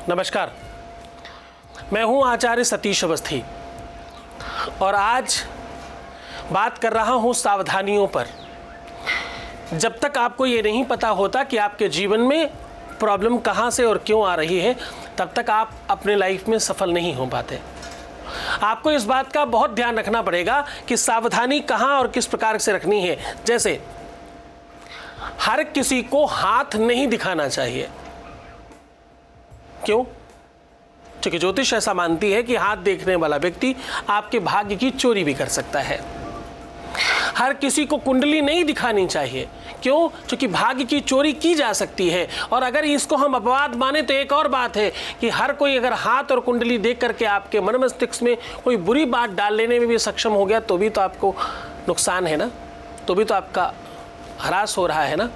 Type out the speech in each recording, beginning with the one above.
नमस्कार, मैं हूं आचार्य सतीश अवस्थी और आज बात कर रहा हूं सावधानियों पर। जब तक आपको ये नहीं पता होता कि आपके जीवन में प्रॉब्लम कहां से और क्यों आ रही है, तब तक आप अपने लाइफ में सफल नहीं हो पाते। आपको इस बात का बहुत ध्यान रखना पड़ेगा कि सावधानी कहां और किस प्रकार से रखनी है। जैसे हर किसी को हाथ नहीं दिखाना चाहिए। क्यों? क्योंकि ज्योतिष ऐसा मानती है कि हाथ देखने वाला व्यक्ति आपके भाग्य की चोरी भी कर सकता है। हर किसी को कुंडली नहीं दिखानी चाहिए। क्यों? क्योंकि भाग्य की चोरी की जा सकती है। और अगर इसको हम अपवाद माने तो एक और बात है कि हर कोई अगर हाथ और कुंडली देख करके आपके मन मस्तिष्क में कोई बुरी बात डाल लेने में भी सक्षम हो गया तो भी तो आपको नुकसान है ना, तो भी तो आपका ह्रास हो रहा है ना।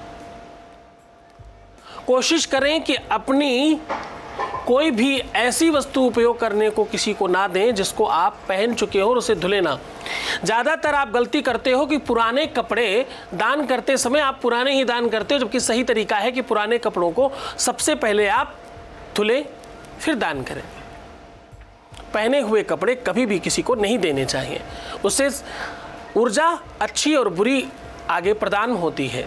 कोशिश करें कि अपनी कोई भी ऐसी वस्तु उपयोग करने को किसी को ना दें जिसको आप पहन चुके हो और उसे धुले ना। ज़्यादातर आप गलती करते हो कि पुराने कपड़े दान करते समय आप पुराने ही दान करते हो, जबकि सही तरीका है कि पुराने कपड़ों को सबसे पहले आप धुले फिर दान करें। पहने हुए कपड़े कभी भी किसी को नहीं देने चाहिए, उससे ऊर्जा अच्छी और बुरी आगे प्रदान होती है।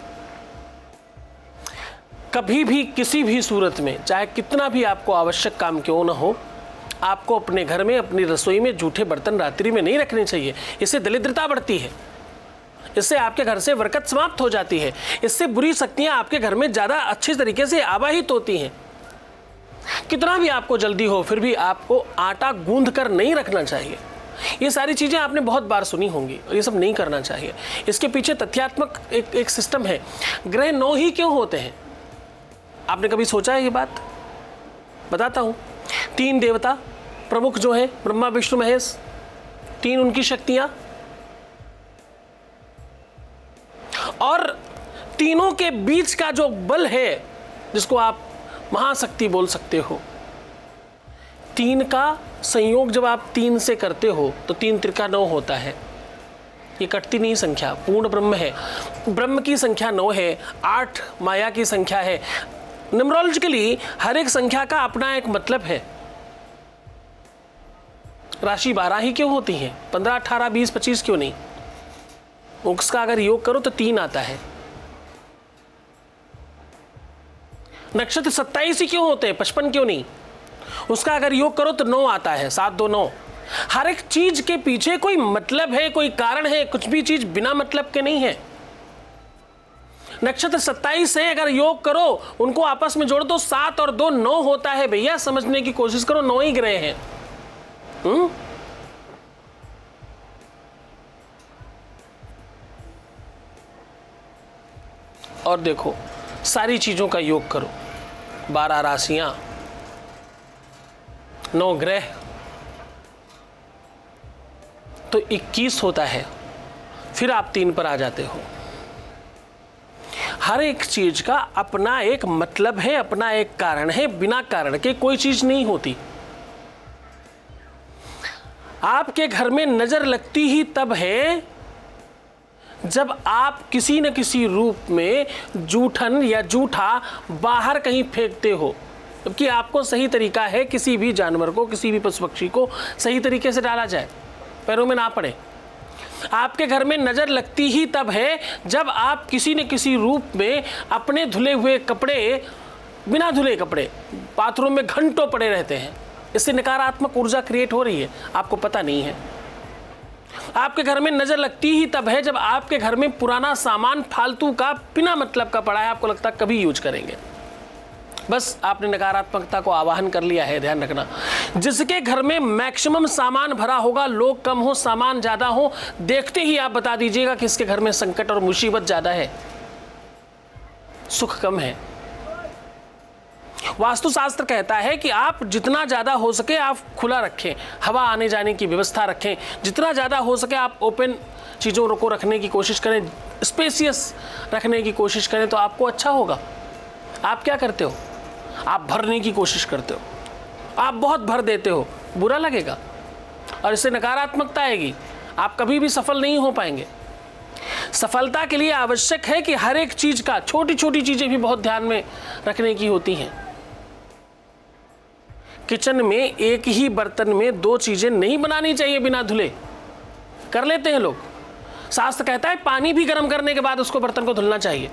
कभी भी किसी भी सूरत में, चाहे कितना भी आपको आवश्यक काम क्यों न हो, आपको अपने घर में अपनी रसोई में जूठे बर्तन रात्रि में नहीं रखने चाहिए। इससे दरिद्रता बढ़ती है, इससे आपके घर से बरकत समाप्त हो जाती है, इससे बुरी शक्तियां आपके घर में ज़्यादा अच्छे तरीके से आवाहित होती हैं। कितना भी आपको जल्दी हो फिर भी आपको आटा गूंद कर नहीं रखना चाहिए। ये सारी चीज़ें आपने बहुत बार सुनी होंगी और ये सब नहीं करना चाहिए। इसके पीछे तथ्यात्मक एक सिस्टम है। ग्रह 9 ही क्यों होते हैं? आपने कभी सोचा है ये बात? बताता हूँ। 3 देवता प्रमुख जो हैं, ब्रह्मा विष्णु महेश, 3 उनकी शक्तियाँ, और तीनों के बीच का जो बल है जिसको आप महाशक्ति बोल सकते हो, 3 का संयोग जब आप 3 से करते हो तो 3 त्रिका 9 होता है। ये कटती नहीं संख्या, पूर्ण ब्रह्म है। ब्रह्म की संख्या 9 है, 8 माया की संख्या है। न्यूमरोलॉजिकली हर एक संख्या का अपना एक मतलब है। राशि 12 ही क्यों होती है? 15, 18, 20, 25 क्यों नहीं? उसका अगर योग करो तो 3 आता है। नक्षत्र 27 ही क्यों होते हैं? 55 क्यों नहीं? उसका अगर योग करो तो 9 आता है, 7, 2, 9। हर एक चीज के पीछे कोई मतलब है, कोई कारण है। कुछ भी चीज बिना मतलब के नहीं है। नक्षत्र 27 से अगर योग करो, उनको आपस में जोड़ दो, 7 और 2, 9 होता है। भैया समझने की कोशिश करो, 9 ही ग्रह हैं। और देखो, सारी चीजों का योग करो, 12 राशियां, 9 ग्रह, तो 21 होता है। फिर आप 3 पर आ जाते हो। हर एक चीज का अपना एक मतलब है, अपना एक कारण है। बिना कारण के कोई चीज नहीं होती। आपके घर में नजर लगती ही तब है जब आप किसी न किसी रूप में जूठन या जूठा बाहर कहीं फेंकते हो, जबकि आपको सही तरीका है किसी भी जानवर को, किसी भी पशु पक्षी को सही तरीके से डाला जाए, पैरों में ना पड़े। आपके घर में नजर लगती ही तब है जब आप किसी न किसी रूप में अपने धुले हुए कपड़े, बिना धुले कपड़े बाथरूम में घंटों पड़े रहते हैं। इससे नकारात्मक ऊर्जा क्रिएट हो रही है, आपको पता नहीं है। आपके घर में नजर लगती ही तब है जब आपके घर में पुराना सामान फालतू का बिना मतलब का पड़ा है, आपको लगता है कभी यूज करेंगे, बस आपने नकारात्मकता को आवाहन कर लिया है। ध्यान रखना, जिसके घर में मैक्सिमम सामान भरा होगा, लोग कम हो सामान ज्यादा हो, देखते ही आप बता दीजिएगा कि इसके घर में संकट और मुसीबत ज्यादा है, सुख कम है। वास्तुशास्त्र कहता है कि आप जितना ज़्यादा हो सके आप खुला रखें, हवा आने जाने की व्यवस्था रखें। जितना ज़्यादा हो सके आप ओपन चीज़ों को रखने की कोशिश करें, स्पेसियस रखने की कोशिश करें, तो आपको अच्छा होगा। आप क्या करते हो? आप भरने की कोशिश करते हो, आप बहुत भर देते हो, बुरा लगेगा और इससे नकारात्मकता आएगी। आप कभी भी सफल नहीं हो पाएंगे। सफलता के लिए आवश्यक है कि हर एक चीज़ का, छोटी छोटी चीज़ें भी बहुत ध्यान में रखने की होती हैं। किचन में एक ही बर्तन में दो चीजें नहीं बनानी चाहिए बिना धुले। कर लेते हैं लोग। शास्त्र कहता है पानी भी गर्म करने के बाद उसको बर्तन को धुलना चाहिए।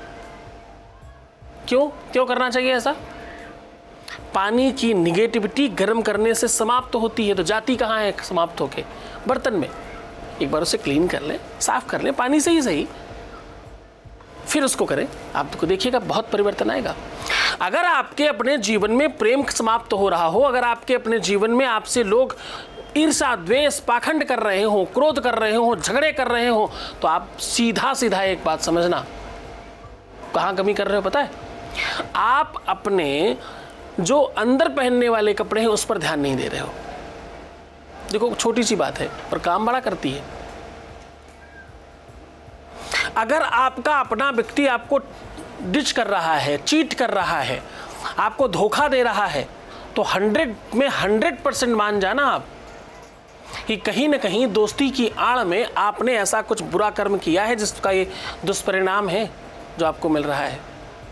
क्यों करना चाहिए ऐसा? पानी की निगेटिविटी गर्म करने से समाप्त होती है। तो जाती कहाँ है समाप्त होके? बर्तन में। एक बार उसे क्लीन कर लें, साफ कर लें पानी से ही सही, फिर उसको करें। आपको देखिएगा बहुत परिवर्तन आएगा। अगर आपके अपने जीवन में प्रेम समाप्त हो रहा हो, अगर आपके अपने जीवन में आपसे लोग ईर्ष्या, द्वेष, पाखंड कर रहे हो, क्रोध कर रहे हो, झगड़े कर रहे हो, तो आप सीधा एक बात समझना, कहाँ कमी कर रहे हो पता है? आप अपने जो अंदर पहनने वाले कपड़े हैं उस पर ध्यान नहीं दे रहे हो। देखो छोटी सी बात है पर काम बड़ा करती है। अगर आपका अपना व्यक्ति आपको डिच कर रहा है, चीट कर रहा है, आपको धोखा दे रहा है, तो 100 में 100% मान जाना आप कि कहीं ना कहीं दोस्ती की आड़ में आपने ऐसा कुछ बुरा कर्म किया है जिसका ये दुष्परिणाम है जो आपको मिल रहा है।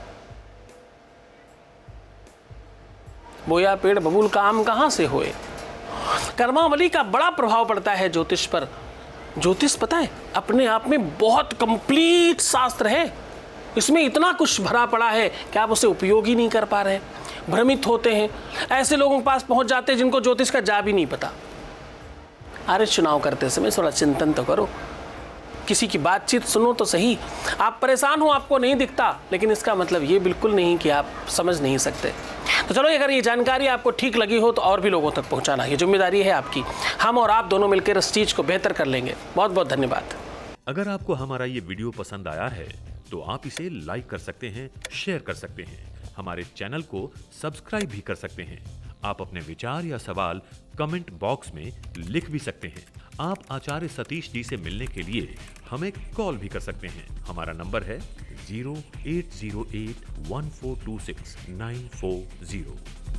बोया पेड़ बबूल का आम कहाँ से होए। कर्मावली का बड़ा प्रभाव पड़ता है ज्योतिष पर। ज्योतिष पता है अपने आप में बहुत कंप्लीट शास्त्र है। इसमें इतना कुछ भरा पड़ा है कि आप उसे उपयोग ही नहीं कर पा रहे, भ्रमित होते हैं। ऐसे लोगों के पास पहुंच जाते हैं जिनको ज्योतिष का जा भी नहीं पता। अरे चुनाव करते समय थोड़ा चिंतन तो करो, किसी की बातचीत सुनो तो सही। आप परेशान हो, आपको नहीं दिखता, लेकिन इसका मतलब ये बिल्कुल नहीं कि आप समझ नहीं सकते। तो चलो, अगर ये जानकारी आपको ठीक लगी हो तो और भी लोगों तक पहुंचाना, ये जिम्मेदारी है आपकी। हम और आप दोनों मिलकर इस चीज को बेहतर कर लेंगे। बहुत बहुत धन्यवाद। अगर आपको हमारा ये वीडियो पसंद आया है तो आप इसे लाइक कर सकते हैं, शेयर कर सकते हैं, हमारे चैनल को सब्सक्राइब भी कर सकते हैं। आप अपने विचार या सवाल कमेंट बॉक्स में लिख भी सकते हैं। आप आचार्य सतीश जी से मिलने के लिए हमें कॉल भी कर सकते हैं। हमारा नंबर है 0808 1426 940।